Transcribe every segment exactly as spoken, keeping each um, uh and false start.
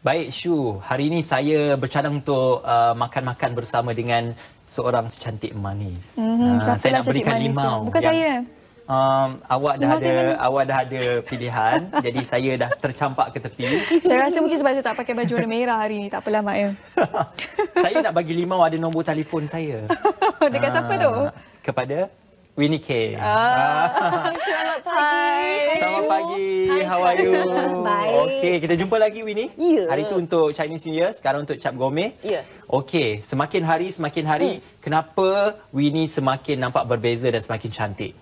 Baik, Shu. Hari ini saya bercadang untuk uh, makan-makan bersama dengan seorang secantik manis. Mm-hmm. Uh, saya nak berikan manis limau. Tu? Bukan yang, saya. Um, awak dah ada awak dah ada pilihan. Jadi saya dah tercampak ke tepi. Saya rasa mungkin sebab saya tak pakai baju warna merah hari ni. Tak apalah, Mak. Ya. Saya nak bagi limau, ada nombor telefon saya. Dekat uh, siapa tu? Kepada Winnie K. Ah. Selamat pagi. Hai. Selamat pagi. Hai, How are you? Baik. Okey, kita jumpa lagi Winnie. Ya. Hari tu untuk Chinese New Year, sekarang untuk Cap Gourmet. Ya. Okey, semakin hari semakin hari, hmm. kenapa Winnie semakin nampak berbeza dan semakin cantik?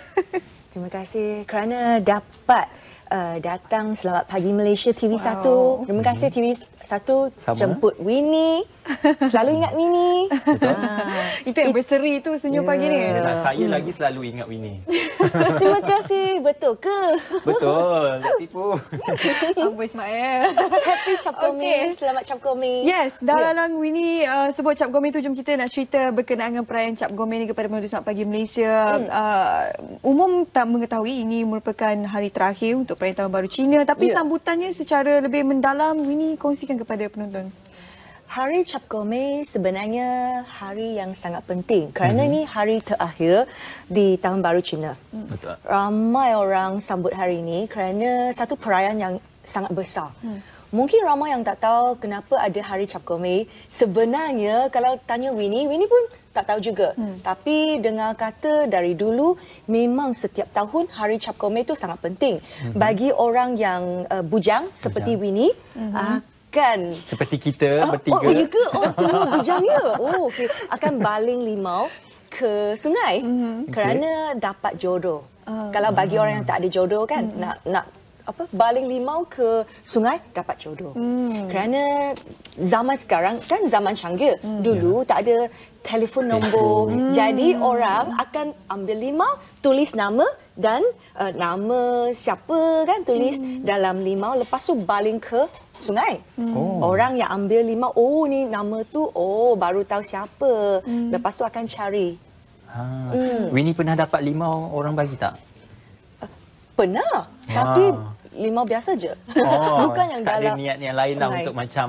Terima kasih kerana dapat uh, datang Selamat Pagi Malaysia T V wow. satu. Terima kasih T V satu jemput Winnie. Selalu ingat Winnie. Betul. Ah. Itu yang berseri tu senyum yeah. pagi ni. Nah, saya hmm. lagi selalu ingat Winnie. Terima kasih. Betul ke? Betul. Tak tipu. Amboi Ismail. Happy Cap Gourmet. Okay. Selamat Cap Gourmet. Yes, dah yeah. lalang Winnie uh, sebut Cap Gourmet tu, jom kita nak cerita berkenaan dengan perayaan Cap Gourmet ni kepada penonton Selamat Pagi Malaysia. Hmm. Uh, umum tak mengetahui ini merupakan hari terakhir untuk perayaan Tahun Baru Cina, tapi yeah. sambutannya secara lebih mendalam, Winnie kongsikan kepada penonton. Hari Cap Gourmet sebenarnya hari yang sangat penting kerana mm-hmm. ni hari terakhir di Tahun Baru Cina. Betul. Ramai orang sambut hari ini kerana satu perayaan yang sangat besar. Mm. Mungkin ramai yang tak tahu kenapa ada hari Cap Gourmet. Sebenarnya kalau tanya Winnie, Winnie pun tak tahu juga. Mm. Tapi dengar kata dari dulu memang setiap tahun hari Cap Gourmet itu sangat penting. Mm-hmm. Bagi orang yang uh, bujang seperti bujang. Winnie, mm-hmm. uh, kan seperti kita uh, bertiga. Oh, ya ke? Oh, semua bujang ya. Oh, okey. Akan baling limau ke sungai mm-hmm. kerana okay. dapat jodoh. Uh, Kalau bagi uh, orang yang tak ada jodoh kan, mm-hmm. nak nak apa baling limau ke sungai dapat jodoh. Mm. Kerana zaman sekarang kan zaman canggih. Mm. Dulu yeah. tak ada telefon nombor. Mm. Jadi orang akan ambil limau, tulis nama dan uh, nama siapa kan tulis mm. dalam limau, lepas tu baling ke sungai. Hmm. Orang yang ambil limau, oh ni nama tu, oh baru tahu siapa. Hmm. Lepas tu akan cari. Ha. Hmm. Winnie pernah dapat limau orang bagi tak? Uh, pernah. Ha. Tapi limau biasa je. Oh, bukan yang tak dalam ada niat yang lain lah untuk macam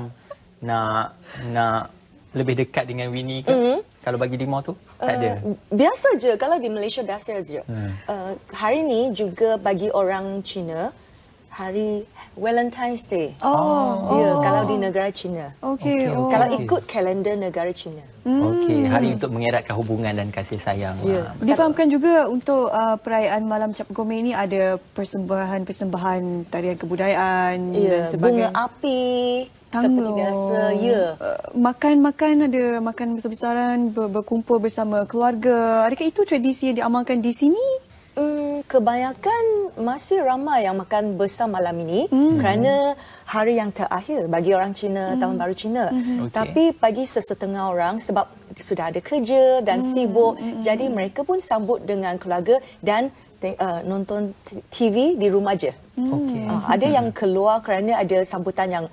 nak nak lebih dekat dengan Winnie ke? Mm-hmm. Kalau bagi limau tu? Tak uh, ada? Biasa je. Kalau di Malaysia biasa je. Hmm. Uh, hari ni juga bagi orang Cina, hari Valentine's Day. Oh, ya, oh. Kalau di negara China. Okey. Okay. Oh. Kalau ikut kalender negara China. Hmm. Okey, hari untuk mengeratkan hubungan dan kasih sayang. Ya. Difahamkan juga untuk uh, perayaan Malam Cap Gourmet ini ada persembahan-persembahan tarian kebudayaan ya, dan sebagainya. Bunga api. Tanglo. Seperti biasa, ya. Uh, makan-makan ada makan besar-besaran, ber berkumpul bersama keluarga. Adakah itu tradisi yang diamalkan di sini? Hmm, kebanyakan masih ramai yang makan besar malam ini mm. kerana hari yang terakhir bagi orang Cina, mm. Tahun Baru Cina. Mm-hmm. Okay. Tapi bagi sesetengah orang sebab sudah ada kerja dan mm. sibuk, mm. jadi mereka pun sambut dengan keluarga dan uh, nonton T V di rumah je. Mm. Okay. Uh, ada yang keluar kerana ada sambutan yang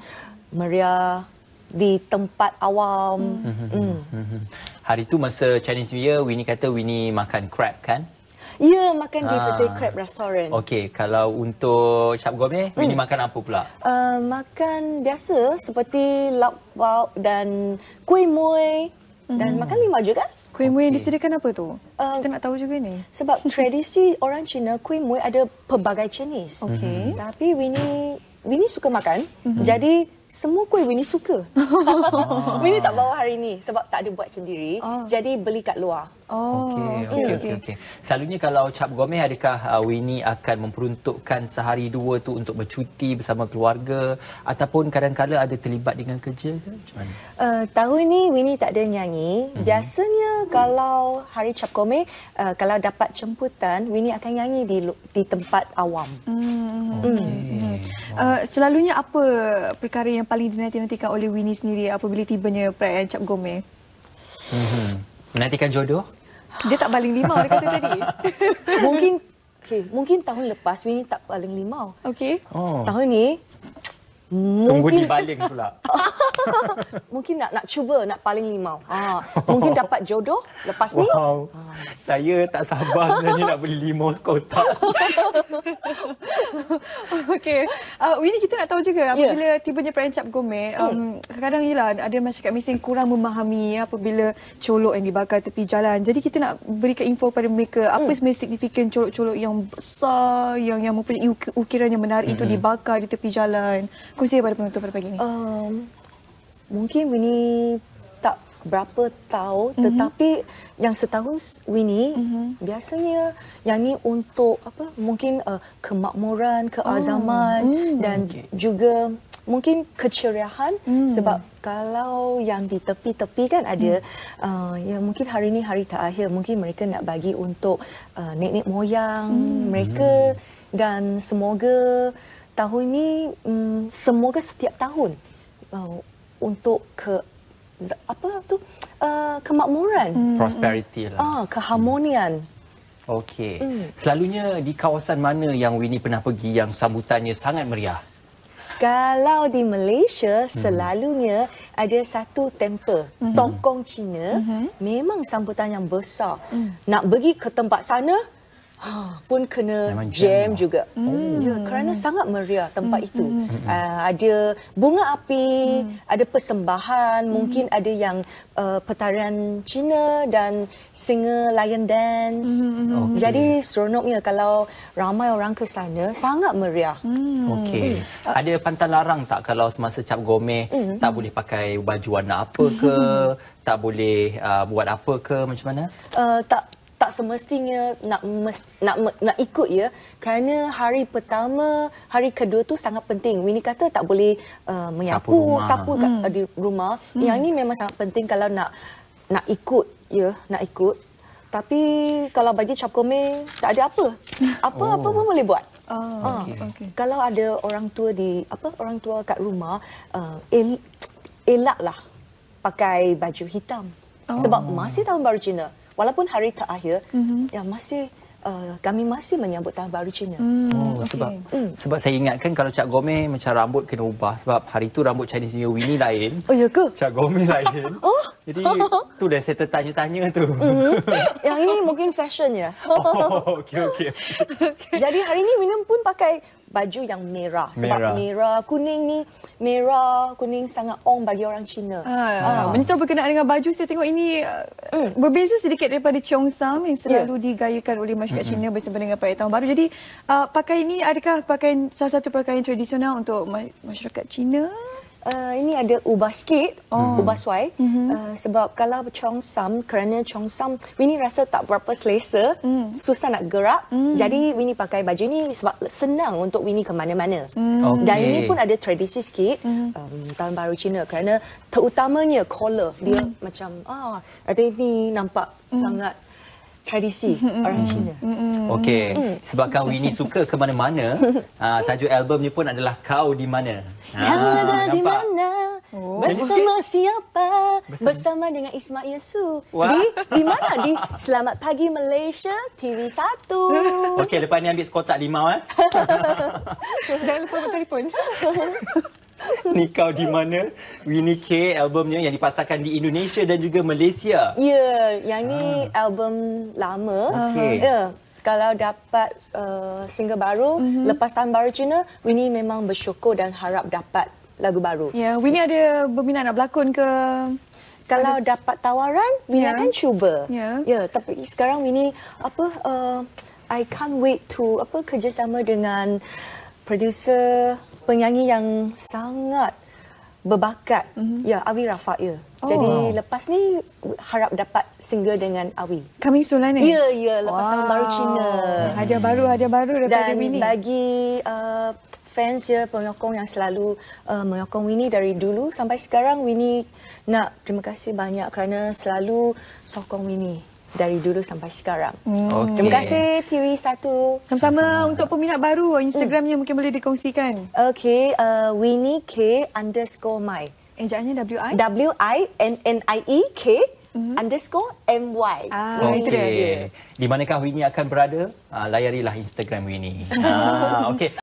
meriah di tempat awam. Mm. Mm. Mm. Hari tu masa Chinese New Year, Winnie kata Winnie makan crab kan? Ya, makan di Buffet Crab Restaurant. Okey, kalau untuk Cap Gourmet, hmm. Winnie makan apa pula? Uh, makan biasa seperti lauk pauk dan kuih muih. Hmm. Dan makan limau juga. Kuih muih yang disediakan apa tu? Uh, Kita nak tahu juga ni. Sebab tradisi orang Cina, kuih muih ada pelbagai jenis. Okey. Hmm. Tapi Winnie, Winnie suka makan. Hmm. Jadi semua kuih Winnie suka. Oh. Winnie tak bawa hari ni sebab tak ada buat sendiri. Oh. Jadi beli kat luar. Oh, okey, okey, okey. Okay. Selalunya kalau Cap Gourmet, adakah uh, Winnie akan memperuntukkan sehari dua tu untuk bercuti bersama keluarga ataupun kadang-kadang ada terlibat dengan kerja ke? Macam mana? Uh, tahun ni Winnie tak ada nyanyi. Mm-hmm. Biasanya kalau hari Cap Gourmet, uh, kalau dapat jemputan, Winnie akan nyanyi di di tempat awam. Mm. Okay. Mm. Uh, selalunya apa perkara yang paling dinanti-nantikan oleh Winnie sendiri apabila tibanya perayaan Cap Gourmet? Mm-hmm. Menantikan jodoh? Dia tak baling limau, dia kata tadi. Mungkin okay, mungkin tahun lepas Winnie tak baling limau. Okey. Oh. Tahun ni Tunggu mungkin dibaling pula. Mungkin nak nak cuba nak paling limau. Ha, mungkin dapat jodoh lepas ni. Wow. Saya tak sabar sebenarnya nak beli limau sekotak. Okey. Uh, Winnie, kita nak tahu juga apabila yeah. tibanya perayaan Cap Gomeh, um, kadang-kadang ialah ada masyarakat Malaysia yang kurang memahami apabila colok yang dibakar tepi jalan. Jadi kita nak berikan info kepada mereka apa hmm. sebenarnya signifikan colok-colok yang besar, yang yang mempunyai ukiran yang menarik hmm. itu dibakar di tepi jalan. Kongsi kepada penonton pada pagi ini. Um, mungkin Winnie tak berapa tahu, mm-hmm. tetapi yang setahu Winnie mm-hmm. biasanya yang ni untuk apa? Mungkin uh, kemakmuran, keazaman oh. mm. dan okay. juga mungkin keceriaan mm. sebab kalau yang di tepi-tepi kan ada mm. uh, ya mungkin hari ni hari terakhir, mungkin mereka nak bagi untuk uh, nenek moyang mm. mereka dan semoga tahun ini um, semoga setiap tahun uh, untuk ke apa tu uh, kemakmuran, hmm. prosperity lah, ah keharmonian. Okey. Hmm. Selalunya di kawasan mana yang Winnie pernah pergi yang sambutannya sangat meriah? Kalau di Malaysia hmm. selalunya ada satu temple hmm. Tokong Cina, hmm. memang sambutan yang besar. Hmm. Nak pergi ke tempat sana Ha, pun kena memang jam lah. juga. Mm. Ya, kerana sangat meriah tempat mm. itu. Mm. Uh, ada bunga api, mm. ada persembahan, mm. mungkin ada yang uh, pertarian Cina dan singer lion dance. Mm. Okay. Jadi seronoknya kalau ramai orang ke sana, sangat meriah. Mm. Okey. Mm. Ada pantang larang tak kalau semasa Cap Gomeh mm. tak boleh pakai baju warna apa ke, mm. tak boleh uh, buat apa ke, macam mana? Uh, tak tak semestinya nak mes, nak nak ikut ya, kerana hari pertama, hari kedua tu sangat penting. Winnie kata tak boleh uh, menyapu, sapu, sapu kat, hmm. di rumah. Hmm. Yang ni memang sangat penting kalau nak nak ikut ya, nak ikut. Tapi kalau bagi Cap Gomeh tak ada apa. Apa-apa oh. pun boleh buat. Oh, okay. Uh, okay. Kalau ada orang tua di apa orang tua kat rumah, uh, el, elaklah pakai baju hitam. Oh. Sebab masih Tahun Baru Cina. Walaupun hari terakhir, mm-hmm. ya masih uh, kami masih menyambut Tahun Baru Cina. Mm, oh, okay. sebab mm. sebab saya ingatkan kalau Cap Gomeh macam rambut kena ubah sebab hari tu rambut Chinese New Year Winnie lain. Oh ya ke? Cap Gomeh lain. Oh. Jadi tu dah saya tertanya-tanya tu. Mm-hmm. Yang ini mungkin fashion ya. Oh, okey okey. Okay. Jadi hari ini Winnie pun pakai baju yang merah sebab merah, merah kuning ni merah kuning sangat on bagi orang Cina. Ah, ah. Menyentuh berkenaan dengan baju, saya tengok ini uh, mm. berbeza sedikit daripada Cheongsam yang selalu yeah. digayakan oleh masyarakat mm-hmm. Cina bersama dengan perayaan Tahun Baru. Jadi uh, pakaian ini adakah pakaian salah satu pakaian tradisional untuk ma- masyarakat Cina? Uh, ini ada ubah sikit, oh. ubah suai. Mm-hmm. Uh, sebab kalau Cheongsam, kerana Cheongsam, Winnie rasa tak berapa selesa, mm. susah nak gerak. Mm. Jadi Winnie pakai baju ni sebab senang untuk Winnie ke mana-mana. Mm. Okay. Dan ini pun ada tradisi sikit, mm. um, Tahun Baru Cina. Kerana terutamanya collar, dia mm. macam, ah, ada ini nampak mm. sangat tradisi mm-hmm. orang Cina. Mm-hmm. Okey, mm. sebabkan Winnie suka ke mana-mana, uh, tajuk album ni pun adalah Kau di Mana. Yang ah, ada di mana? Oh. Bersama siapa? Bersama, Bersama dengan Ismail Su. Wah. Di di mana? Di Selamat Pagi Malaysia T V satu. Okey, lepas ni ambil sekotak limau eh. Jangan lupa bertelefon. Ni Kau di Mana, Winnie K, albumnya yang dipasarkan di Indonesia dan juga Malaysia. Ya, yeah, yang ni ah. album lama. Okay. Ya, yeah. Kalau dapat uh, single baru mm-hmm. lepas Tahun Baru Cina, Winnie memang bersyukur dan harap dapat lagu baru. Ya, yeah, Winnie ada berminat nak berlakon ke? Kalau ada... dapat tawaran, Winnie yeah. akan cuba. Ya, yeah. yeah, tapi sekarang Winnie apa? Uh, I can't wait to apa kerjasama dengan producer penyanyi yang sangat berbakat, mm-hmm. ya, Awi Rafael. Oh. Jadi lepas ni harap dapat single dengan Awi. Coming soon lah ni? Ya, ya, lepas wow. Tahun Baru Cina. Hadiah baru, hadiah baru daripada Dan Winnie. Dan bagi uh, fans ya, penyokong yang selalu uh, menyokong Winnie dari dulu sampai sekarang, Winnie nak terima kasih banyak kerana selalu sokong Winnie dari dulu sampai sekarang. Hmm. Okay. Terima kasih T V satu. Sama-sama. Untuk peminat baru, Instagramnya hmm. mungkin boleh dikongsikan. Okey, uh, Winnie K underscore my. Ejaannya W I? W I N N I E K mm-hmm. underscore M Y. Ah, okay. Itu dia. Di manakah Winnie akan berada? Uh, layarilah Instagram Winnie. Ah, okey.